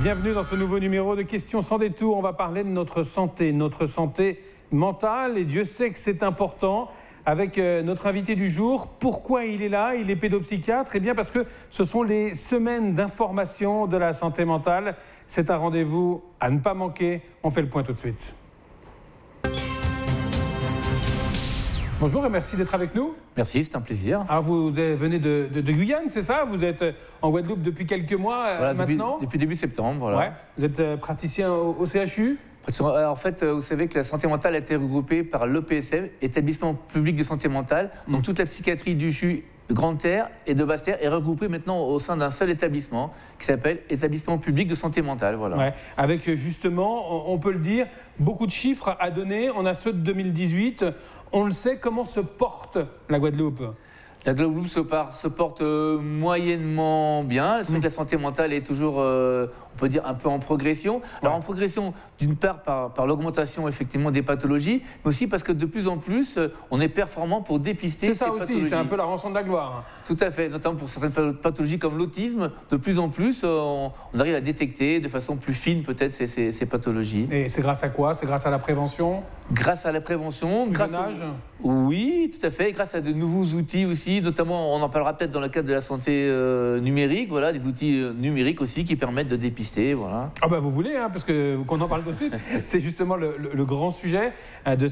Bienvenue dans ce nouveau numéro de Questions sans détour. On va parler de notre santé mentale. Et Dieu sait que c'est important. Avec notre invité du jour, pourquoi il est là? Il est pédopsychiatre. Eh bien parce que ce sont les semaines d'information de la santé mentale. C'est un rendez-vous à ne pas manquer. On fait le point tout de suite. Bonjour et merci d'être avec nous. Merci, c'est un plaisir. Alors vous venez de Guyane, c'est ça? Vous êtes en Guadeloupe depuis quelques mois voilà, maintenant? Depuis début septembre, voilà. Ouais. Vous êtes praticien au CHU? Alors, en fait, vous savez que la santé mentale a été regroupée par l'EPSM, Établissement public de santé mentale. Donc toute la psychiatrie du CHU, de Grande-Terre et de Basse-Terre est regroupée maintenant au sein d'un seul établissement qui s'appelle Établissement public de santé mentale. Voilà. Ouais. Avec justement, on peut le dire, beaucoup de chiffres à donner. On a ceux de 2018. On le sait, comment se porte la Guadeloupe? La Guadeloupe se porte moyennement bien. C'est vrai que la santé mentale est toujours, on peut dire, un peu en progression. Alors en progression, d'une part par l'augmentation effectivement des pathologies, mais aussi parce que de plus en plus, on est performant pour dépister ces pathologies. C'est ça aussi, c'est un peu la rançon de la gloire. Tout à fait, notamment pour certaines pathologies comme l'autisme. De plus en plus, on arrive à détecter de façon plus fine peut-être ces pathologies. Et c'est grâce à quoi? C'est grâce à la prévention? Grâce à la prévention, grâce à l'âge. Oui, tout à fait. Grâce à de nouveaux outils aussi, notamment, on en parlera peut-être dans le cadre de la santé numérique, voilà, des outils numériques aussi qui permettent de dépister, voilà. Ah bah vous voulez, hein, parce que qu'on en parle tout de suite. C'est justement le grand sujet de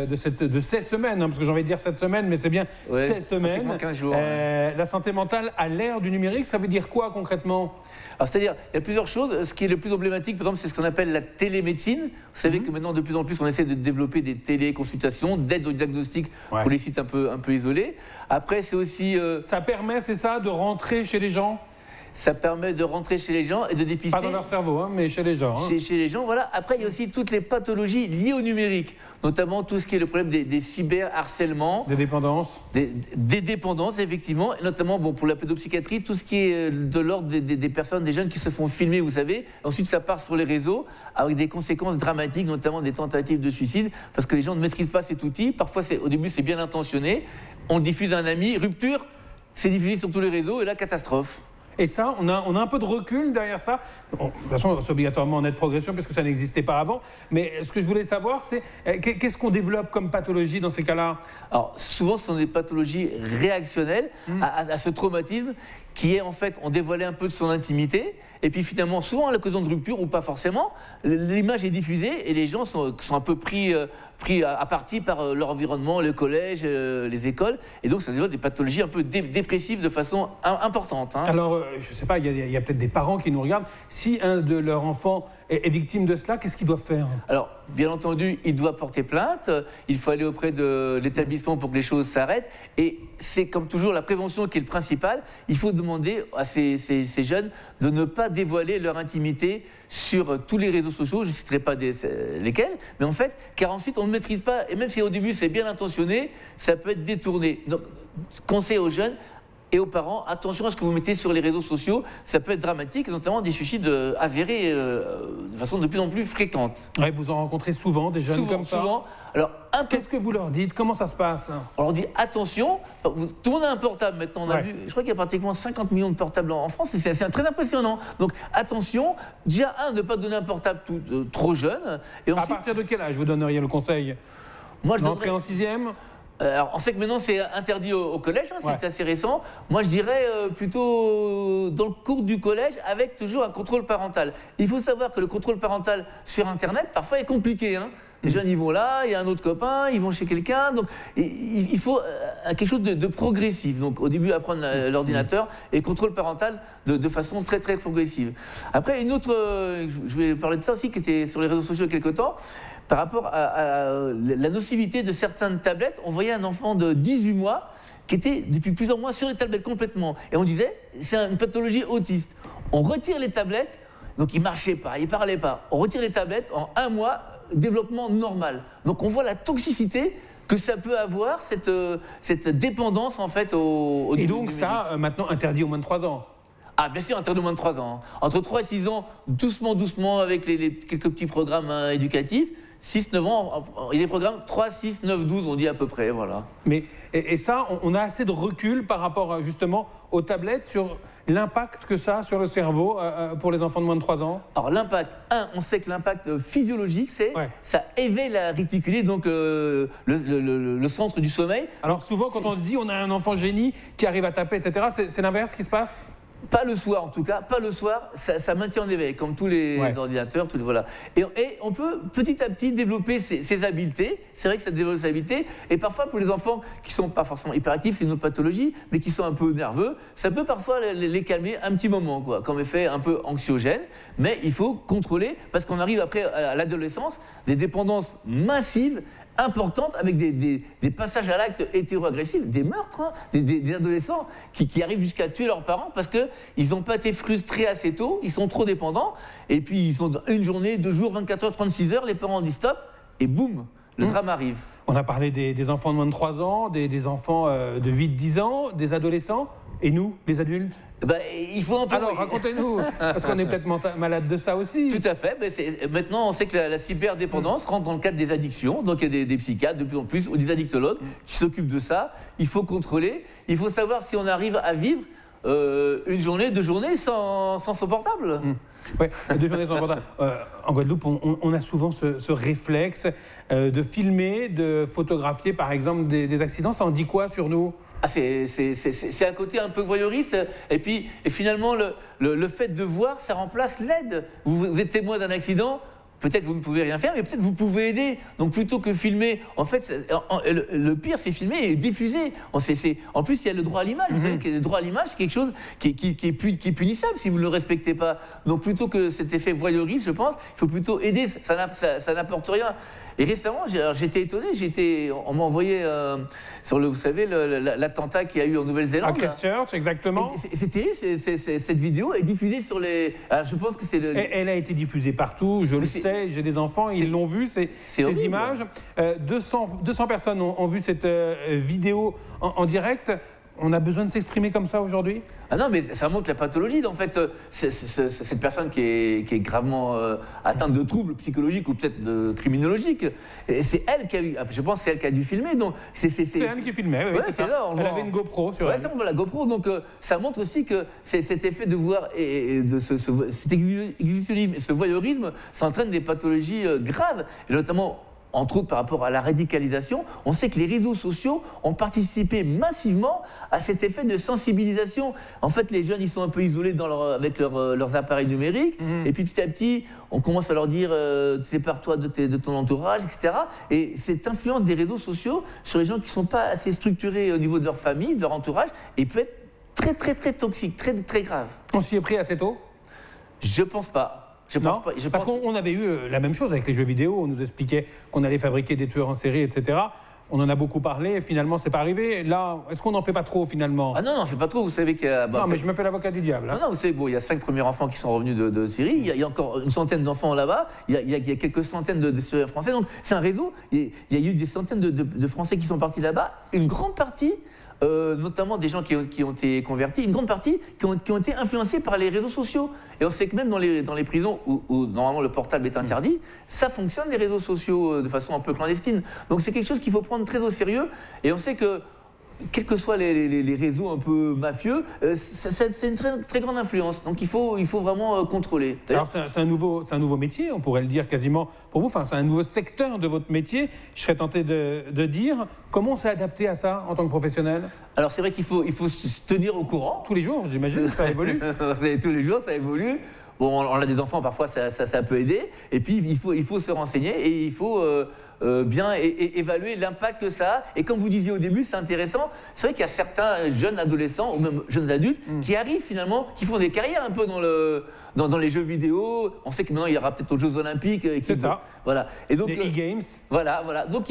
ces semaines, hein, parce que j'ai envie de dire cette semaine, mais c'est bien ces semaines. 15 jours. La santé mentale à l'ère du numérique, ça veut dire quoi concrètement? Alors c'est-à-dire, il y a plusieurs choses. Ce qui est le plus emblématique, par exemple, c'est ce qu'on appelle la télémédecine. Vous savez que maintenant, de plus en plus, on essaie de développer des téléconsultations, d'aide au diagnostic pour les sites un peu isolés. Après, c'est aussi... Ça permet, c'est ça, de rentrer chez les gens? Ça permet de rentrer chez les gens et de dépister... Pas dans leur cerveau, hein, mais chez les gens. Hein. Chez les gens, voilà. Après, il y a aussi toutes les pathologies liées au numérique, notamment tout ce qui est le problème des cyberharcèlements. Des dépendances. Des dépendances, effectivement. Et notamment, bon, pour la pédopsychiatrie, tout ce qui est de l'ordre des personnes, des jeunes qui se font filmer, vous savez. Ensuite, ça part sur les réseaux avec des conséquences dramatiques, notamment des tentatives de suicide, parce que les gens ne maîtrisent pas cet outil. Parfois, au début, c'est bien intentionné. On le diffuse à un ami, rupture, c'est diffusé sur tous les réseaux, et là, catastrophe. Et ça, on a un peu de recul derrière ça. Bon, de toute façon, c'est obligatoirement en nette progression parce que ça n'existait pas avant. Mais ce que je voulais savoir, c'est qu'est-ce qu'on développe comme pathologie dans ces cas-là? Alors, souvent, ce sont des pathologies réactionnelles à ce traumatisme qui est, en fait, on dévoilait un peu de son intimité. Et puis, finalement, souvent à l'occasion de rupture, ou pas forcément, l'image est diffusée et les gens sont un peu pris à partie par leur environnement, le collège, les écoles. Et donc, ça développe des pathologies un peu dépressives de façon importante. Hein. Alors, je ne sais pas, il y a peut-être des parents qui nous regardent. Si un de leurs enfants est victime de cela, qu'est-ce qu'ils doivent faire? Alors, bien entendu, il doit porter plainte. Il faut aller auprès de l'établissement pour que les choses s'arrêtent. Et c'est comme toujours la prévention qui est le principal. Il faut demander à ces jeunes de ne pas dévoiler leur intimité sur tous les réseaux sociaux. Je ne citerai pas lesquels. Mais en fait, car ensuite, on ne maîtrise pas. Et même si au début, c'est bien intentionné, ça peut être détourné. Donc, conseil aux jeunes et aux parents, attention à ce que vous mettez sur les réseaux sociaux, ça peut être dramatique, notamment des suicides avérés de façon de plus en plus fréquente. Ouais, vous en rencontrez souvent des jeunes comme ça? Souvent. Alors, qu'est-ce que vous leur dites? Comment ça se passe? On leur dit attention, tout le monde a un portable maintenant, on a vu, je crois qu'il y a pratiquement 50 millions de portables en France, c'est très impressionnant. Donc attention, déjà ne pas donner un portable trop jeune. Et ensuite, à partir de quel âge vous donneriez le conseil? Moi, je L'entrée en 6e? Alors, on sait que maintenant c'est interdit au collège, hein, c'est assez récent. Moi je dirais plutôt dans le cours du collège avec toujours un contrôle parental. Il faut savoir que le contrôle parental sur Internet parfois est compliqué. Hein. Les jeunes ils vont là, il y a un autre copain, ils vont chez quelqu'un. Donc il faut quelque chose de progressif. Donc au début apprendre l'ordinateur et contrôle parental de façon très très progressive. Après une autre, je vais parler de ça aussi qui était sur les réseaux sociaux il y a quelque temps. Par rapport à la nocivité de certaines tablettes, on voyait un enfant de 18 mois qui était depuis plusieurs mois sur les tablettes complètement. Et on disait, c'est une pathologie autiste. On retire les tablettes, donc il ne marchait pas, il ne parlait pas. On retire les tablettes, en 1 mois, développement normal. Donc on voit la toxicité que ça peut avoir, cette dépendance en fait au Et donc ça, maintenant interdit au moins de 3 ans? Ah, bien sûr, interdit de moins de 3 ans. Entre 3 et 6 ans, doucement, doucement, avec les quelques petits programmes éducatifs. 6, 9 ans, il y a des programmes 3, 6, 9, 12, on dit à peu près, voilà. Mais, et ça, on a assez de recul par rapport justement aux tablettes sur l'impact que ça a sur le cerveau pour les enfants de moins de 3 ans? Alors l'impact, on sait que l'impact physiologique, c'est ça éveille la réticulée, donc le centre du sommeil. Alors souvent, quand on se dit on a un enfant génie qui arrive à taper, etc., c'est l'inverse qui se passe? Pas le soir en tout cas, pas le soir, ça maintient en éveil, comme tous les ordinateurs, voilà. Et on peut petit à petit développer ces habiletés, c'est vrai que ça développe ces habiletés, et parfois pour les enfants qui sont pas forcément hyperactifs, c'est une autre pathologie, mais qui sont un peu nerveux, ça peut parfois les calmer un petit moment, quoi, comme effet un peu anxiogène, mais il faut contrôler, parce qu'on arrive après à l'adolescence, des dépendances massives, importantes, avec des passages à l'acte hétéro-agressifs, des meurtres, hein, des adolescents qui arrivent jusqu'à tuer leurs parents parce qu'ils n'ont pas été frustrés assez tôt, ils sont trop dépendants, et puis ils sont une journée, 2 jours, 24 heures, 36 heures, les parents disent stop, et boum, le drame arrive. On a parlé des enfants de moins de 3 ans, des enfants de 8-10 ans, des adolescents, et nous, les adultes? Il faut un peu... Alors, racontez-nous, parce qu'on est peut-être malade de ça aussi. Tout à fait. Maintenant, on sait que la cyberdépendance rentre dans le cadre des addictions. Donc, il y a des psychiatres, de plus en plus, ou des addictologues qui s'occupent de ça. Il faut contrôler. Il faut savoir si on arrive à vivre une journée, 2 journées sans son portable. Oui, 2 journées sans portable. En Guadeloupe, on a souvent ce réflexe de filmer, de photographier, par exemple, des accidents. Ça en dit quoi sur nous? C'est un côté un peu voyeuriste, et finalement le fait de voir, ça remplace l'aide. Vous êtes témoin d'un accident, peut-être vous ne pouvez rien faire, mais peut-être vous pouvez aider. Donc plutôt que filmer, en fait, le pire c'est filmer et diffuser. En plus, il y a le droit à l'image. Vous savez que le droit à l'image, c'est quelque chose qui est punissable si vous ne le respectez pas. Donc plutôt que cet effet voyeuriste, je pense, il faut plutôt aider. Ça n'apporte rien. Et récemment, j'étais étonné. On m'a envoyé sur vous savez, l'attentat qu'il y a eu en Nouvelle-Zélande. À Christchurch, exactement. C'est terrible. Cette vidéo est diffusée sur les. Alors, je pense que c'est Elle a été diffusée partout. Je le sais. J'ai des enfants, ils l'ont vu. Ces images. 200 personnes ont vu cette vidéo en direct. On a besoin de s'exprimer comme ça aujourd'hui? Ah non, mais ça montre la pathologie. En fait, cette personne qui est gravement atteinte de troubles psychologiques ou peut-être criminologiques, c'est elle qui a eu. Je pense que c'est elle qui a dû filmer. Donc c'est elle qui filmait. Oui, c'est ça. Elle avait une GoPro sur elle. Ça, on voit la GoPro. Donc ça montre aussi que cet effet de voir et de cet exhibitionnisme et ce voyeurisme, ça entraîne des pathologies graves, et notamment. Entre autres par rapport à la radicalisation, on sait que les réseaux sociaux ont participé massivement à cet effet de sensibilisation. En fait, les jeunes, ils sont un peu isolés avec leurs appareils numériques, et puis petit à petit, on commence à leur dire sépare-toi de ton entourage, etc. Et cette influence des réseaux sociaux sur les gens qui ne sont pas assez structurés au niveau de leur famille, de leur entourage, et peut être très, très, très toxique, très, très grave. On s'y est pris assez tôt? Je pense pas. Parce qu'on avait eu la même chose avec les jeux vidéo. On nous expliquait qu'on allait fabriquer des tueurs en série, etc. On en a beaucoup parlé, et finalement, c'est pas arrivé. Là, est-ce qu'on n'en fait pas trop, finalement? Ah non, on n'en fait pas trop. Vous savez qu'il y a... non, mais je me fais l'avocat du diable. Hein. Non, vous savez, il y a 5 premiers enfants qui sont revenus de Syrie. Il y a encore une centaine d'enfants là-bas. Il y a quelques centaines de Syriens français. Donc, c'est un réseau. Il y a eu des centaines de Français qui sont partis là-bas. Une grande partie... notamment des gens qui ont été convertis, une grande partie qui ont été influencés par les réseaux sociaux. Et on sait que même dans les prisons où normalement le portable est interdit, ça fonctionne les réseaux sociaux de façon un peu clandestine. Donc c'est quelque chose qu'il faut prendre très au sérieux. Et on sait que quels que soient les réseaux un peu mafieux, c'est une très, très grande influence. Donc il faut vraiment contrôler. Alors c'est un nouveau métier, on pourrait le dire quasiment pour vous. Enfin, c'est un nouveau secteur de votre métier. Je serais tenté de dire. Comment on s'est adapté à ça en tant que professionnel? Alors c'est vrai qu'il faut se tenir au courant. Tous les jours, j'imagine, ça évolue. Tous les jours, ça évolue. Bon, on a des enfants, parfois ça peut aider. Et puis il faut se renseigner et il faut bien évaluer l'impact que ça a. Et comme vous disiez au début, c'est intéressant. C'est vrai qu'il y a certains jeunes adolescents ou même jeunes adultes qui arrivent finalement, qui font des carrières un peu dans les jeux vidéo. On sait que maintenant il y aura peut-être aux Jeux Olympiques. C'est ça. Voilà. Et donc, les e-games. Voilà. Donc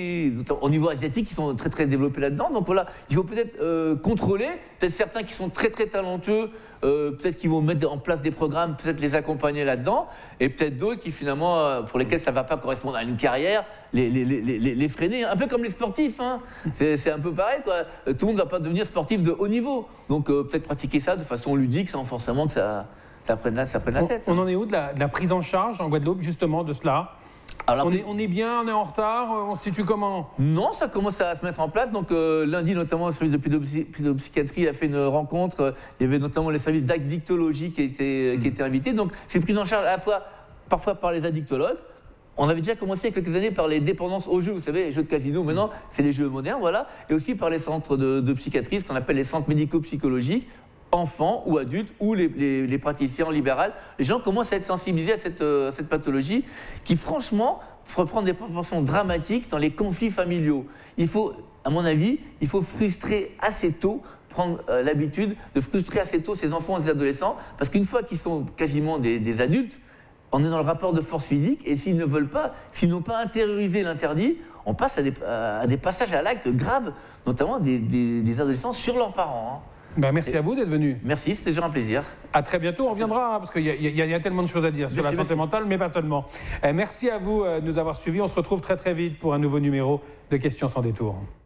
au niveau asiatique, ils sont très très développés là-dedans. Donc voilà, il faut peut-être contrôler. Peut-être certains qui sont très très talentueux. Peut-être qu'ils vont mettre en place des programmes, peut-être les accompagner là-dedans, et peut-être d'autres qui finalement, pour lesquels ça ne va pas correspondre à une carrière, les freiner, un peu comme les sportifs. Hein. C'est un peu pareil, quoi. Tout le monde ne va pas devenir sportif de haut niveau. Donc peut-être pratiquer ça de façon ludique sans forcément que ça prenne la tête. On en est où de la prise en charge en Guadeloupe, justement, de cela? Alors, on est bien, on est en retard, on se situe comment? Non, ça commence à se mettre en place. Donc lundi, notamment, le service de pédopsychiatrie a fait une rencontre. Il y avait notamment les services d'addictologie qui étaient invités. Donc c'est prise en charge à la fois, parfois par les addictologues. On avait déjà commencé il y a quelques années par les dépendances aux jeux, vous savez, les jeux de casino. Maintenant, c'est les jeux modernes, voilà. Et aussi par les centres de psychiatrie, ce qu'on appelle les centres médico-psychologiques, enfants ou adultes ou les praticiens en libéral. Les gens commencent à être sensibilisés à cette pathologie qui, franchement, peut prendre des proportions dramatiques dans les conflits familiaux. Il faut, à mon avis, il faut frustrer assez tôt, prendre l'habitude de frustrer assez tôt ces enfants et ces adolescents, parce qu'une fois qu'ils sont quasiment des adultes, on est dans le rapport de force physique, et s'ils ne veulent pas, s'ils n'ont pas intériorisé l'interdit, on passe à des passages à l'acte graves, notamment des adolescents sur leurs parents. Hein. Ben merci à vous d'être venu. Merci, c'était toujours un plaisir. À très bientôt, on reviendra, parce qu'il y a tellement de choses à dire sur la santé mentale, mais pas seulement. Merci à vous de nous avoir suivis, on se retrouve très très vite pour un nouveau numéro de Questions sans détour.